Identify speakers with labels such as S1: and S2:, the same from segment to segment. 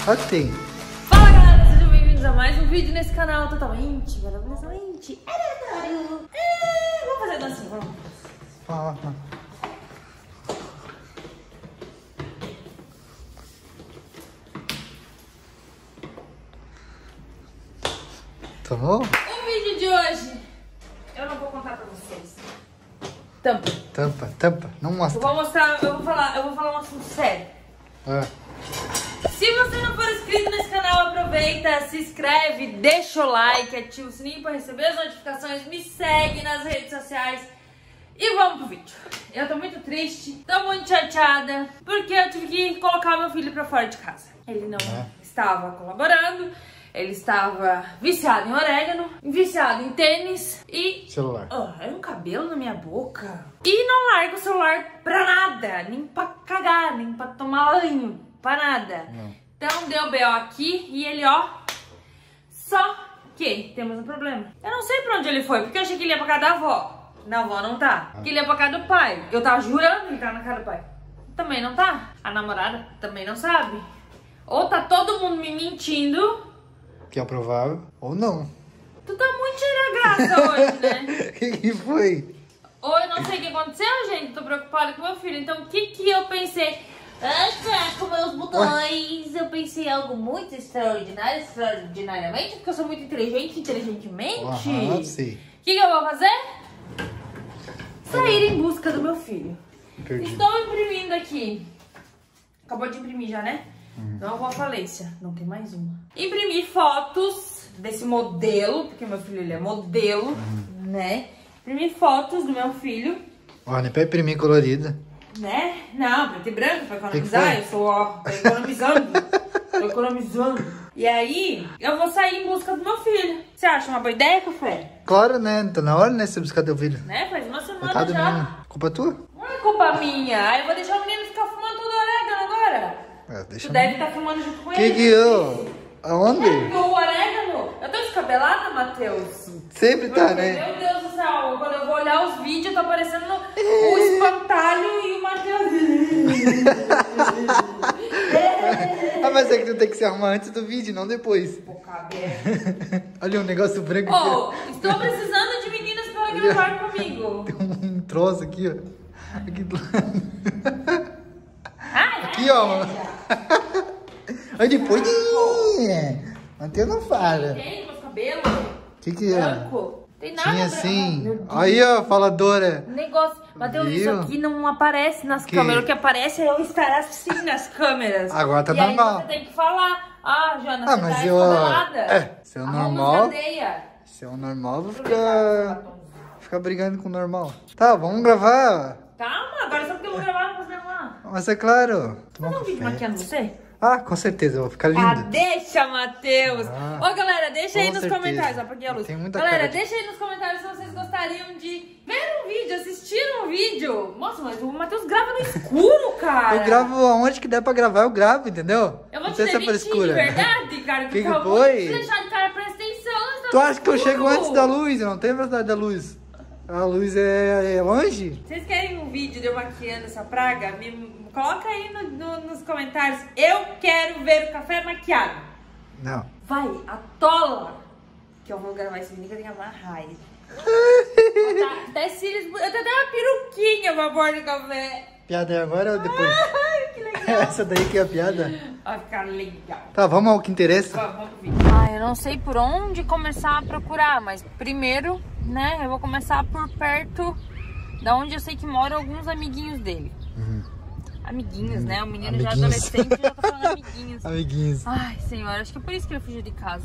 S1: Claro que tem.
S2: Fala galera, sejam bem-vindos a mais um vídeo nesse canal totalmente maravilhosamente aleatório. Vamos fazer a dancinha, vamos.
S1: Fala. Tá bom?
S2: O vídeo de hoje eu não vou contar pra vocês. Tampa.
S1: Tampa. Não mostra.
S2: Eu vou falar um assunto sério.
S1: É.
S2: Se você não for inscrito nesse canal, aproveita, se inscreve, deixa o like, ativa o sininho para receber as notificações, me segue nas redes sociais e vamos pro vídeo. Eu tô muito triste, tô muito chateada, porque eu tive que colocar meu filho pra fora de casa. Ele não estava colaborando, ele estava viciado em orégano, viciado em tênis e...
S1: celular.
S2: Era um cabelo na minha boca. E não larga o celular pra nada, nem pra cagar, nem pra tomar banho. Pra nada.
S1: Não.
S2: Então deu B.O. aqui e ele, ó. Só que temos um problema. Eu não sei pra onde ele foi, porque eu achei que ele ia pra casa da avó. Na avó não tá. Que ele ia pra casa do pai. Eu tava jurando que ele tava na casa do pai. Também não tá. A namorada também não sabe. Ou tá todo mundo me mentindo.
S1: Que é provável. Ou não.
S2: Tu tá muito cheia graça hoje, né?
S1: O que foi?
S2: Ou eu não sei o que aconteceu, gente. Tô preocupada com meu filho. Então o que eu pensei? Com meus botões, eu pensei em algo muito extraordinariamente, porque eu sou muito inteligentemente.
S1: Sim.
S2: O que eu vou fazer? Sair em busca do meu filho.
S1: Perdi.
S2: Estou imprimindo aqui. Acabou de imprimir já, né? Não vou à falência. Não tem mais uma. Imprimi fotos desse modelo, porque meu filho ele é modelo, né? Imprimi fotos do meu filho.
S1: Olha, pra imprimir colorida.
S2: Né? Não, preto e branco pra economizar. Eu sou, ó, tô economizando. Tô economizando. E aí, eu vou sair em busca do meu filho. Você acha uma boa ideia, Café?
S1: Claro, né? Tá na hora, né? Você buscar teu filho.
S2: Né? Faz uma semana
S1: Coitado
S2: já.
S1: menino. Culpa tua?
S2: Não é culpa minha. Aí eu vou deixar o menino ficar fumando todo orégano agora.
S1: Deixa
S2: Tu deve estar fumando junto com
S1: Que
S2: ele.
S1: eu? Aonde?
S2: É, o orégano. Eu tô descabelada, Matheus.
S1: Sempre tá,
S2: Porque,
S1: né?
S2: meu Deus do céu, quando eu vou olhar os vídeos, tá aparecendo o espantalho e o Matheus.
S1: Mas é que tu tem que se arrumar antes do vídeo, não depois.
S2: Boca aberta.
S1: Olha um negócio branco
S2: Oh,
S1: aqui.
S2: estou precisando de meninas para gravar comigo.
S1: Tem um troço aqui, ó. Aqui do lado. Aqui, ó. Aí depois... Matheus não fala.
S2: Tem meus cabelos.
S1: O que é?
S2: Branco. Tem nada
S1: Tinha
S2: branco.
S1: sim.
S2: Meu Deus.
S1: Aí, ó, faladora.
S2: Negócio. Matheus, isso
S1: Viu?
S2: aqui não aparece nas câmeras. O que aparece é eu estar assim nas câmeras.
S1: Agora tá
S2: e
S1: normal.
S2: Aí você tem que falar. Jana,
S1: Ah,
S2: você
S1: mas
S2: tá
S1: eu...
S2: escabelada.
S1: se é o
S2: Arruma
S1: normal...
S2: cadeia.
S1: Se é o normal, eu vou
S2: Aproveitar.
S1: ficar brigando com o normal. Tá, vamos gravar.
S2: Calma, agora só porque eu vou gravar, não posso gravar.
S1: Mas é claro. Tomar
S2: Fazer um vídeo maquiando você?
S1: Ah, com certeza, eu vou ficar lindo.
S2: Deixa, Matheus! Ó, galera, deixa aí
S1: com
S2: nos
S1: certeza.
S2: comentários. Ó, apaguei a luz.
S1: Tem muita
S2: Galera,
S1: cara de-
S2: deixa aí nos comentários se vocês gostariam de ver um vídeo, assistir um vídeo. Nossa, mas o Matheus grava no escuro, cara.
S1: Eu gravo aonde que der pra gravar, eu gravo, entendeu?
S2: Eu vou
S1: Não
S2: te
S1: tem essa
S2: demitir de
S1: frescura.
S2: verdade, cara.
S1: Que
S2: acabou
S1: foi?
S2: de deixar de cara, presta atenção.
S1: Tu acha que eu chego antes da luz? Eu não tenho velocidade da luz. A luz é longe?
S2: Vocês querem um vídeo de eu maquiando essa praga? Me coloca aí nos comentários. Eu quero ver o Café maquiado.
S1: Não.
S2: Vai, atola. Que eu vou gravar esse vídeo que eu tenho uma raiva. Até cílios, eu tenho até uma peruquinha pra pôr no café.
S1: Piada é agora ou depois?
S2: Ai, que legal.
S1: Essa daí que é a piada?
S2: Vai ficar legal.
S1: Tá, vamos ao que interessa.
S2: Vamos ver. Eu não sei por onde começar a procurar, mas primeiro, né, eu vou começar por perto da onde eu sei que moram alguns amiguinhos dele. Amiguinhos, né? O menino já
S1: Amiguinhos.
S2: adolescente já tá falando amiguinhos.
S1: Amiguinhos.
S2: Ai, senhor, acho que é por isso que ele fugiu de casa.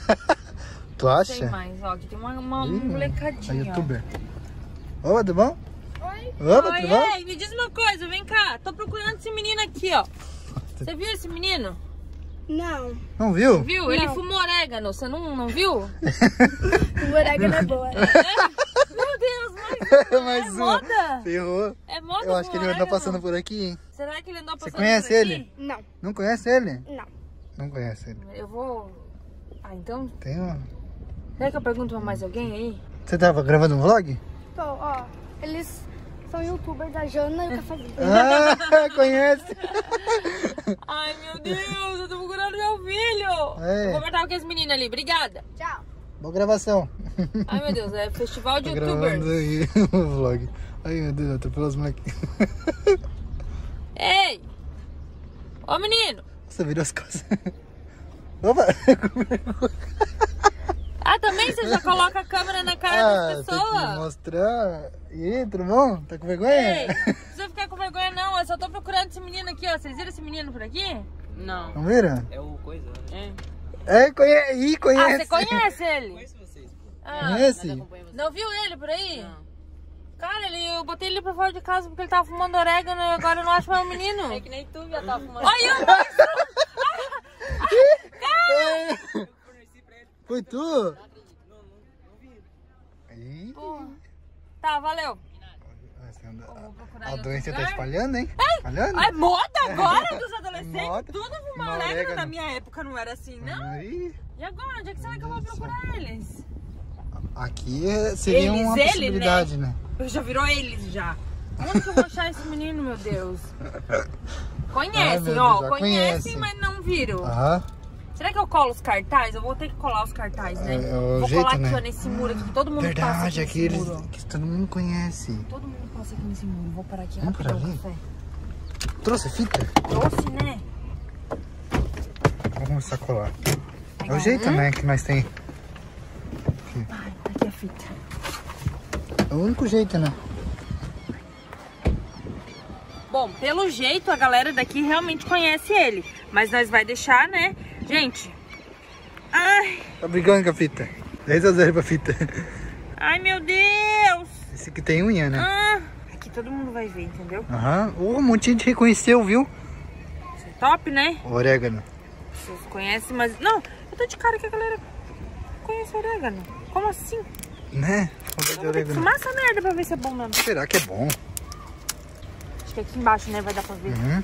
S1: Tu
S2: Não sei
S1: acha?
S2: mais, ó, aqui tem uma
S1: Ih,
S2: molecadinha,
S1: a
S2: ó.
S1: youtuber. Ô, tudo bom?
S3: Oi.
S1: Opa,
S2: Oi,
S1: tudo bom?
S2: ei, me diz uma coisa, vem cá. Tô procurando esse menino aqui, ó. Você viu esse menino?
S3: Não.
S1: Não viu?
S2: Viu? Ele fumou orégano, você não viu?
S3: O orégano é boa.
S2: Meu Deus, mas
S1: Mais
S2: é
S1: um.
S2: moda?
S1: Ferrou.
S2: É moda
S1: Eu acho que ele
S2: fumar
S1: anda
S2: orégano?
S1: passando por aqui, hein?
S2: Será que ele andou passando
S1: conhece
S2: por aqui?
S1: ele?
S3: Não.
S1: Não conhece ele?
S3: Não.
S1: Não conhece ele.
S2: Eu vou... então...
S1: Tem uma...
S2: Será que eu pergunto pra mais alguém aí?
S1: Você tava gravando um vlog?
S3: Pô, ó, eles São youtubers da Jana e o Cafezinho.
S1: Ah, conhece?
S2: Ai, meu Deus, eu tô procurando meu filho.
S1: É.
S2: Eu vou matar com esse menino ali, obrigada.
S3: Tchau.
S1: Boa gravação.
S2: Ai, meu Deus, é festival de
S1: Tô gravando
S2: youtubers.
S1: aí o vlog. Ai, meu Deus, atropelou os moleques.
S2: Ei! Ô, menino!
S1: Você virou as costas. Opa!
S2: Ah, também você já coloca a câmera na cara das
S1: tem que
S2: pessoas?
S1: mostrar. E aí, tudo bom? Tá com vergonha?
S2: Ei, não precisa ficar com vergonha não, eu só tô procurando esse menino aqui, ó. Vocês viram esse menino por aqui? Não.
S1: Não viram?
S4: É o coisa, né?
S1: É, conhece.
S2: Ah, você conhece ele?
S4: Conheço vocês, pô.
S2: Ah,
S1: Conhece?
S2: não viu ele por aí? Não. Cara, eu botei ele pra fora de casa porque ele tava fumando orégano e agora eu não acho mais o menino. É que nem tu já tava fumando. Olha eu
S1: Foi tu? Ih,
S2: Tá, valeu.
S1: a doença tá espalhando, hein?
S2: Ai,
S1: Espalhando?
S2: é moda agora dos adolescentes?
S1: Moda.
S2: Tudo fumar
S1: Fumar
S2: orégano.
S1: orégano.
S2: Na minha época não era assim, não?
S1: Aí,
S2: E agora? Onde é que será que eu vou procurar eles?
S1: aqui seria
S2: Eles,
S1: uma
S2: ele,
S1: possibilidade, né?
S2: Já virou eles já. Onde que eu vou achar esse menino, meu Deus? Conhecem,
S1: meu
S2: ó.
S1: Deus, já
S2: Conhecem,
S1: conhece.
S2: mas não viram.
S1: Aham.
S2: Será que eu colo os cartazes? Eu vou ter que colar os cartazes, né?
S1: É o
S2: vou
S1: jeito,
S2: colar aqui,
S1: né?
S2: ó, nesse muro aqui, que todo mundo passa
S1: Verdade,
S2: aqui
S1: aqui
S2: nesse
S1: eles,
S2: muro.
S1: que todo mundo conhece.
S2: Todo mundo passa aqui nesse muro. Vou parar aqui
S1: Vamos
S2: rapidão,
S1: por ali?
S2: café.
S1: Trouxe fita?
S2: Trouxe, né?
S1: Vamos começar a colar. É o jeito, né, que nós tem.
S2: Ai, tá aqui a fita.
S1: É o único jeito, né?
S2: Bom, pelo jeito a galera daqui realmente conhece ele. Mas nós vai deixar, né? Gente. Ai.
S1: Tá brigando com a fita. 10-0 pra fita.
S2: Ai, meu Deus.
S1: Esse aqui tem unha, né?
S2: Ah, aqui todo mundo vai ver, entendeu?
S1: Aham. Um monte de gente reconheceu, viu?
S2: Isso é top, né?
S1: O orégano.
S2: Vocês conhecem, mas... Não, eu tô de cara que a galera conhece orégano. Como assim?
S1: Né?
S2: Eu vou ter que fumar essa merda pra ver se é bom mesmo.
S1: Será que é bom?
S2: Acho que aqui embaixo, né? Vai dar pra ver.
S1: Uhum.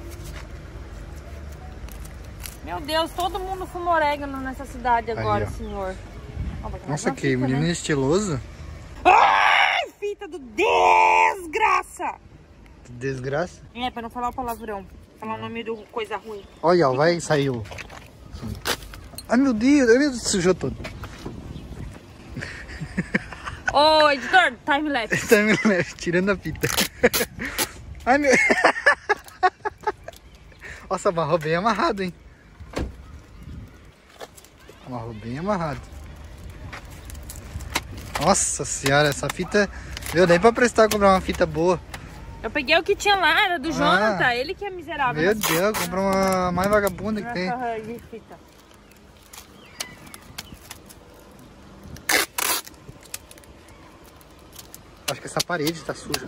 S2: Meu Deus, todo mundo fuma orégano nessa cidade agora,
S1: ó.
S2: senhor. Ó, vai
S1: Nossa,
S2: uma
S1: que
S2: fita,
S1: menino
S2: né?
S1: estiloso.
S2: Ai, fita do desgraça!
S1: Que desgraça.
S2: É, pra não falar o palavrão. Falar o nome do coisa ruim.
S1: Olha, ó, vai sair o... Ai, meu Deus, sujou todo.
S2: Ô, editor, time lapse.
S1: Tá me tirando a fita. Ai, meu... Nossa, amarrou bem amarrado, hein? Amarrou bem amarrado. Nossa senhora, essa fita... Deu nem pra prestar comprar uma fita boa.
S2: Eu peguei o que tinha lá, era do Jonathan. Ele que é miserável.
S1: Meu Deus, comprou uma mais vagabunda que tem.
S2: Nossa, de fita.
S1: Acho que essa parede tá suja.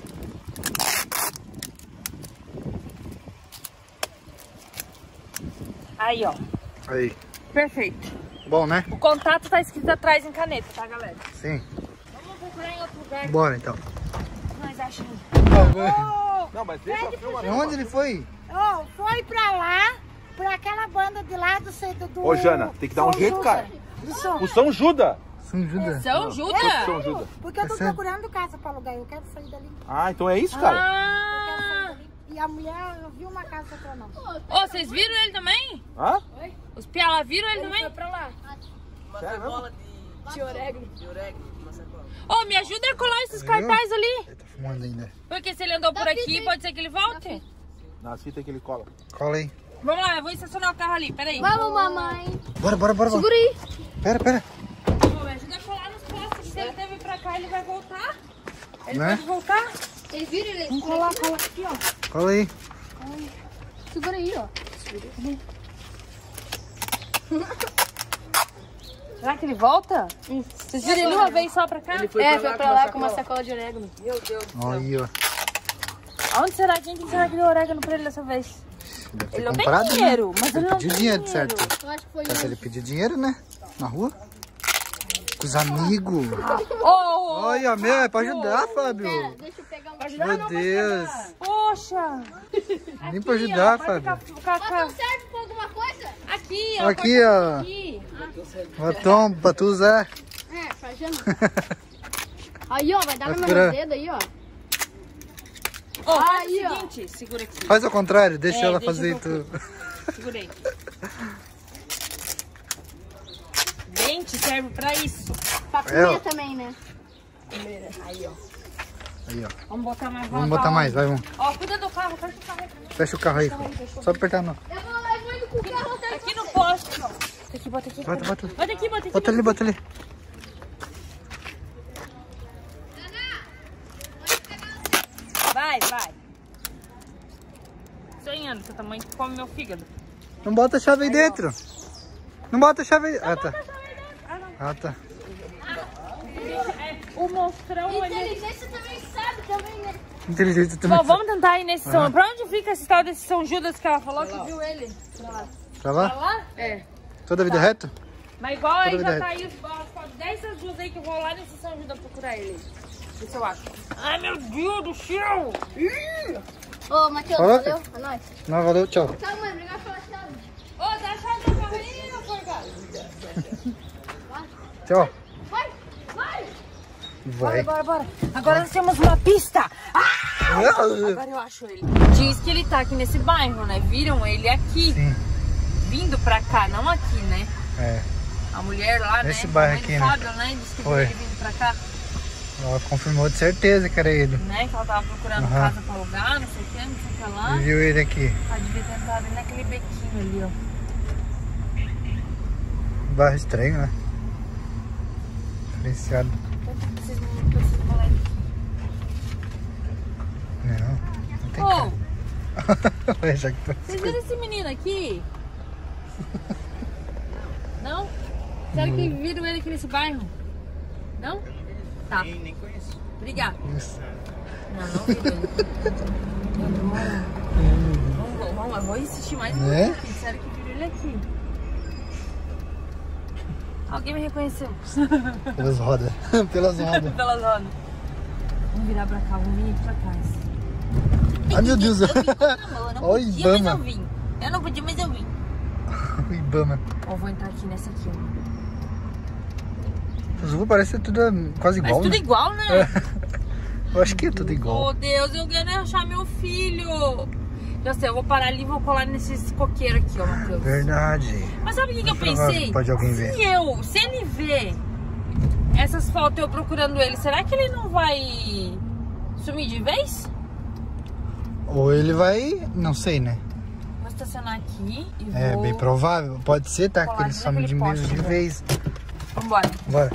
S2: Aí, ó.
S1: Aí.
S2: Perfeito.
S1: Bom, né?
S2: O contato tá escrito atrás em caneta, tá, galera?
S1: Sim.
S2: Vamos procurar em outro lugar.
S1: Bora, então.
S2: Nós achamos.
S4: Não, mas deixa eu filmar.
S1: Onde ele foi?
S5: Oh, foi pra lá, pra aquela banda de lá do centro do...
S4: Ô, Jana, tem que dar um
S5: São
S4: jeito,
S5: Judas.
S4: cara.
S5: Do São-
S4: O São Judas.
S1: São Judas.
S2: São Judas?
S4: São Judas.
S5: Porque eu tô
S1: Tá certo.
S5: procurando casa pra alugar, eu quero sair dali.
S4: Ah, então é isso, cara.
S5: Eu quero
S2: Ah!
S5: sair dali. E a mulher viu uma casa pra nós.
S2: Ô, vocês viram ele também?
S4: Hã?
S2: Os pia lá viram ele também?
S3: Pra lá.
S4: Sério mesmo?
S3: De orégano.
S2: Ô, me ajuda a colar esses cartazes ali.
S1: Ele tá fumando ainda.
S2: Porque se ele andou por aqui, pode ser que ele volte.
S4: Na fita que ele cola.
S1: Cola aí.
S2: Vamos lá, eu vou estacionar o carro ali, peraí.
S3: Vamos, mamãe.
S1: Bora, bora, bora.
S3: Segura aí.
S1: Pera.
S2: Ô, me ajuda a colar nos postos. Se ele teve pra cá, ele vai voltar. Ele
S1: Né?
S2: pode voltar?
S3: Vocês viram ele?
S2: Vamos colar aqui, ó.
S1: Cola aí.
S3: Segura aí, ó.
S2: Será que ele volta? Vocês viram ele uma vez só pra cá?
S3: Foi pra lá com uma sacola de orégano.
S2: Meu Deus do céu.
S1: Aí, ó.
S2: Aonde será que quem será que deu orégano pra ele dessa vez?
S1: Deve ter
S2: Ele não
S1: comprado,
S2: tem
S1: né?
S2: dinheiro, mas ele
S1: Ele
S2: não
S1: pediu
S2: tem
S1: dinheiro,
S2: dinheiro.
S1: certo?
S3: Eu acho que foi
S1: Mas ele pediu dinheiro, né? Na rua. Com os amigos.
S2: Ô,
S1: Olha, meu, é pra ajudar, Fábio.
S3: Deixa eu pegar um...
S1: Meu Deus.
S2: poxa.
S1: Nem pra ajudar,
S2: Vai
S1: Fábio.
S2: ficar
S3: Não serve pra alguma coisa?
S2: aqui, ó.
S1: Aqui, ó.
S2: Aqui.
S1: Batom pra tu usar.
S3: É, pra Jana. Aí, ó, vai dar
S1: Vai
S3: no
S1: furar.
S3: meu dedo aí, ó.
S2: Ó, faz
S3: Aí,
S2: o
S3: ó.
S2: seguinte, segura aqui.
S1: Faz ao contrário, deixa ela
S2: deixa
S1: fazer
S2: eu-
S1: tudo.
S2: Segura aí. Dente serve pra isso.
S3: Pra
S1: É, ó.
S3: comer também, né?
S2: Aí, ó.
S1: Aí, ó.
S2: Vamos botar mais.
S1: Vamos botar mais, vai, vamos.
S2: Ó, cuida do carro, fecha o carro aí.
S1: Fecha o carro aí. Só apertar não.
S3: Eu vou indo com o carro até
S2: Aqui no poste, ó. Bota aqui, bota aqui.
S1: Bota, bota.
S2: Bota aqui, bota aqui.
S1: Bota ali, bota ali.
S2: Vai, vai. Sonhando, seu tamanho que come meu fígado.
S1: Não bota a chave aí dentro. Não bota a chave aí. Ah, tá. Ah, tá.
S2: O monstrão ali.
S3: Inteligência também sabe também, né?
S1: Inteligente também.
S2: Bom, vamos tentar ir nesse São... Pra onde fica esse tal desse São Judas que ela falou que viu ele?
S1: Pra lá?
S2: Pra lá? É.
S1: Toda a vida reta?
S2: Mas igual aí
S1: Toda
S2: já
S1: vida
S2: tá aí as 10 São Judas aí que eu vou lá nesse São Judas procurar ele. Vê se eu acho. Ai, meu Deus do céu!
S3: Ô, Matheus,
S1: Fala,
S3: valeu. É nóis.
S1: Não, valeu, tchau.
S3: Tchau, mãe. Obrigado pela chave.
S2: Ô, dá a chave do carro aí, meu forgado.
S1: Tchau.
S3: Vai, vai.
S1: Vai.
S2: Bora. Agora nós temos uma pista. Agora eu acho ele. Diz que ele tá aqui nesse bairro, né? Viram ele aqui.
S1: Sim.
S2: Vindo pra cá, não aqui, né?
S1: É.
S2: A mulher lá,
S1: Nesse
S2: né?
S1: bairro
S2: A mãe do
S1: aqui, né?
S2: Fábio, né? Disse que viu
S1: Foi.
S2: ele vindo pra cá.
S1: Ela confirmou de certeza que era ele.
S2: Né? Que ela tava procurando
S1: Aham.
S2: casa pra alugar, não sei o que, não sei o que lá.
S1: E viu ele aqui.
S2: Ela devia ter entrado naquele bequinho ali, ó.
S1: Bairro estranho, né? Diferenciado.
S2: Vocês não precisam falar aqui.
S1: Não tem
S2: Ô,
S1: cara. Já que tá...
S2: vocês viram esse menino aqui? Não? Sério que viram ele aqui nesse bairro? Não? Tá.
S4: Nem conheço.
S2: Obrigada.
S1: Isso.
S2: Não viram ele. Vamos, eu vou insistir mais um
S1: Né?
S2: pouquinho. Sério que viram ele aqui. Alguém me reconheceu.
S1: Pelas rodas. Pelas rodas.
S2: Pelas rodas. Vamos virar pra cá, vamos vir aqui pra trás.
S1: Ai, meu Deus.
S2: Eu não
S1: Olha o
S2: podia, mas
S1: Ibama.
S2: eu vim. Eu não podia, mas eu vim.
S1: O Ibama.
S2: Ó, vou entrar aqui nessa aqui, ó.
S1: As ruas parecem tudo quase
S2: Mas
S1: igual,
S2: tudo
S1: né?
S2: igual, né?
S1: Eu acho que é tudo igual.
S2: Oh, Deus, eu quero achar meu filho. Já sei, eu vou parar ali e vou colar nesses coqueiros aqui, ó, Matheus.
S1: Verdade.
S2: Mas sabe o que eu
S1: provável
S2: pensei?
S1: que pode alguém ver.
S2: Se ele ver essas fotos eu procurando ele, será que ele não vai sumir de vez?
S1: Ou ele vai... Não sei, né?
S2: Vou estacionar aqui e vou...
S1: É bem provável. Pode ser, tá?
S2: Colar
S1: Que ele some de
S2: naquele
S1: mesmo de
S2: poste,
S1: vez.
S2: Vambora.
S1: Bora.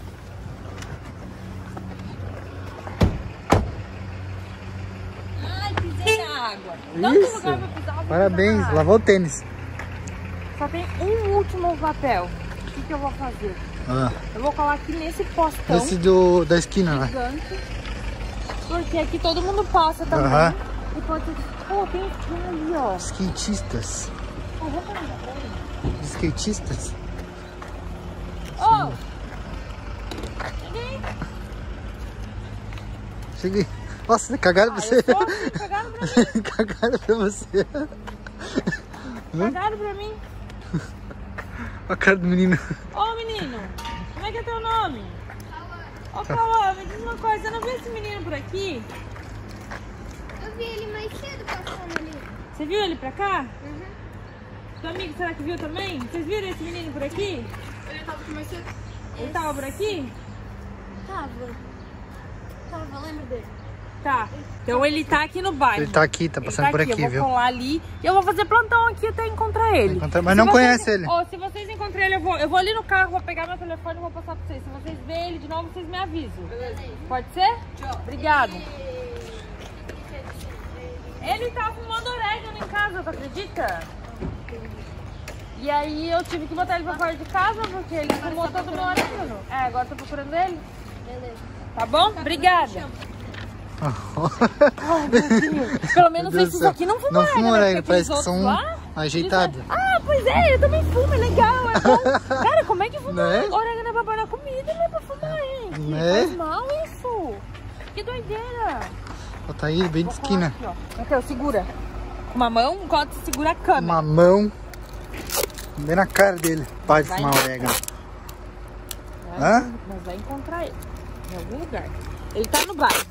S2: Ai, pisei na água. Tanto
S1: Isso.
S2: lugar pra pisar, eu vou
S1: Parabéns.
S2: pisar na
S1: Lavou o tênis.
S2: água. Só tem um último papel. O que eu vou fazer?
S1: Ah,
S2: Eu vou colar aqui nesse postão
S1: esse da esquina lá.
S2: gigante. Porque aqui todo mundo passa também.
S1: Aham.
S2: E pode ser... Pô, tem esquina ali, ó.
S1: Skatistas.
S2: Ó, vamos parar na frente.
S1: Skatistas.
S2: Ô! Cheguei.
S1: Cheguei. Nossa, cagaram pra
S2: Ah,
S1: você.
S2: eu tô aqui, cagaram pra mim.
S1: Cagaram pra você.
S2: Cagaram pra mim.
S1: A cara do menino.
S2: Ô, menino. Como é que é teu nome? Ô, Cauã, me diz uma coisa. Você não viu esse menino por aqui?
S3: Eu vi ele mais cedo passando ali.
S2: Você viu ele pra cá? Uhum. Seu amigo, será que viu também? Vocês viram esse menino por aqui?
S3: Ele tava aqui mais cedo?
S2: Ele tava por aqui?
S3: Tava, lembra dele?
S2: Tá. Então ele tá aqui no bairro.
S1: Ele tá aqui, tá
S2: Ele
S1: passando por aqui,
S2: eu
S1: viu?
S2: vou colar ali e eu vou fazer plantão aqui até encontrar ele.
S1: Mas não conhece ele.
S2: Ó, se vocês encontrarem ele, eu vou ali no carro, vou pegar meu telefone e vou passar pra vocês. Se vocês verem ele de novo, vocês me avisam. Pode ser? Obrigada. Ele tá fumando orégano em casa, tu acredita? E aí eu tive que botar ele pra fora de casa porque ele fumou todo o meu orégano. É, agora tô procurando ele.
S3: Beleza.
S2: Tá bom? Obrigada. Ai, meu Deus. Pelo menos
S1: Meu Deus do
S2: esses
S1: céu.
S2: aqui não fumam
S1: Não
S2: orégano,
S1: fumam
S2: né?
S1: orégano,
S2: Porque
S1: parece
S2: aqueles
S1: que
S2: outros
S1: são
S2: lá,
S1: ajeitados.
S2: Ah, pois é, eu também fumo, é legal, é bom. Cara, como é que fuma
S1: Né?
S2: orégano é pra pôr na comida, não é pra fumar, gente?
S1: Né?
S2: Faz mal isso. Que doideira.
S1: Ó, tá aí, bem de esquina.
S2: Aqui, ó. Matheus, segura. Uma mão, enquanto você segura a câmera.
S1: Uma mão. Bem na cara dele. Para de
S2: Vai
S1: fumar
S2: embora.
S1: orégano. Hã?
S2: Nós vamos encontrar ele em algum lugar. Ele tá no bairro.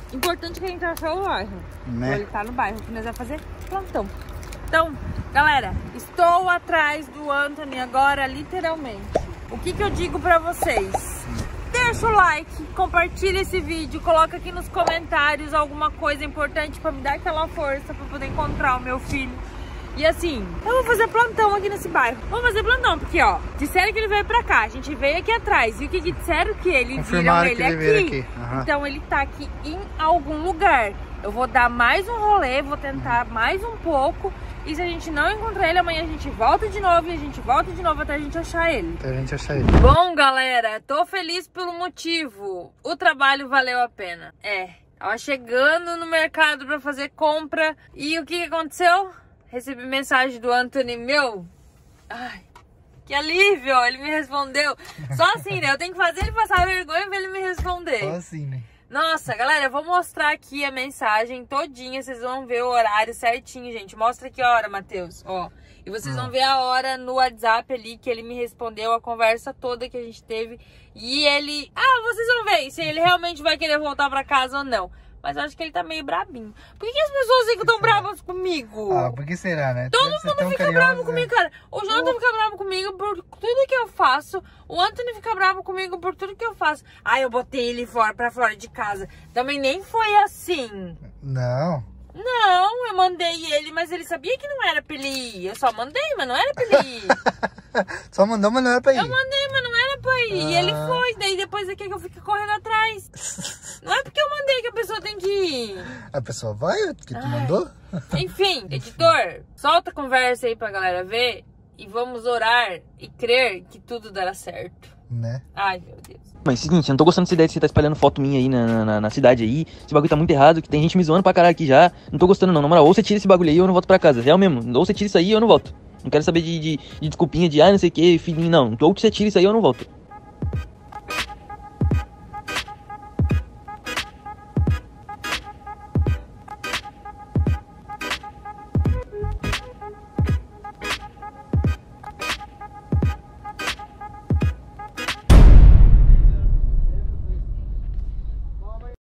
S2: Importante que a gente achou o bairro.
S1: Né?
S2: Então, ele tá no bairro, que nós vamos fazer plantão. Então, galera, estou atrás do Anthony agora, literalmente. O que eu digo pra vocês? Deixa o like, compartilha esse vídeo, coloca aqui nos comentários alguma coisa importante pra me dar aquela força pra poder encontrar o meu filho. E assim, eu vou fazer plantão aqui nesse bairro. Vamos fazer plantão, porque ó, disseram que ele veio pra cá, a gente veio aqui atrás. E o que disseram? Que ele viram ele aqui. Uhum. Então ele tá aqui em algum lugar. Eu vou dar mais um rolê, vou tentar mais um pouco. E se a gente não encontrar ele, amanhã a gente volta de novo. E a gente volta de novo até a gente achar ele.
S1: Até a gente achar ele.
S2: Bom, galera, tô feliz pelo motivo. O trabalho valeu a pena. Tava chegando no mercado pra fazer compra. E o que aconteceu? Recebi mensagem do Anthony, meu. Ai, que alívio, ele me respondeu. Só assim, né? Eu tenho que fazer ele passar vergonha pra ele me responder.
S1: Só assim, né?
S2: Nossa, galera, eu vou mostrar aqui a mensagem todinha. Vocês vão ver o horário certinho, gente. Mostra aqui a hora, Matheus, ó. E vocês vão ver a hora no WhatsApp ali que ele me respondeu, a conversa toda que a gente teve. E ele... vocês vão ver se ele realmente vai querer voltar pra casa ou não. Mas eu acho que ele tá meio brabinho. Por que as pessoas ficam tão bravas comigo?
S1: Por que será, né?
S2: Todo mundo fica bravo comigo, cara. O Jonathan fica bravo comigo por tudo que eu faço. O Anthony fica bravo comigo por tudo que eu faço. Eu botei ele pra fora de casa. Também nem foi assim.
S1: Não,
S2: eu mandei ele, mas ele sabia que não era pra ele ir. Eu só mandei, mas não era pra ele ir.
S1: Só mandou, mas não era pra ir.
S2: Eu mandei, mas não era pra ir. E ele foi. Daí depois aqui que eu fico correndo atrás. Não é porque eu mandei que a pessoa tem que ir.
S1: A pessoa vai, que tu mandou?
S2: Enfim, editor, solta a conversa aí pra galera ver. E vamos orar e crer que tudo dará certo.
S1: Né?
S2: Ai, meu Deus.
S6: Mas seguinte, eu não tô gostando dessa ideia de você tá espalhando foto minha aí na cidade aí. Esse bagulho tá muito errado, que tem gente me zoando pra caralho aqui já. Não tô gostando não, na moral, ou você tira esse bagulho aí ou eu não volto pra casa. Real mesmo, ou você tira isso aí ou eu não volto. Não quero saber de desculpinha de não sei o que, filhinho, não. Ou você tira isso aí ou eu não volto.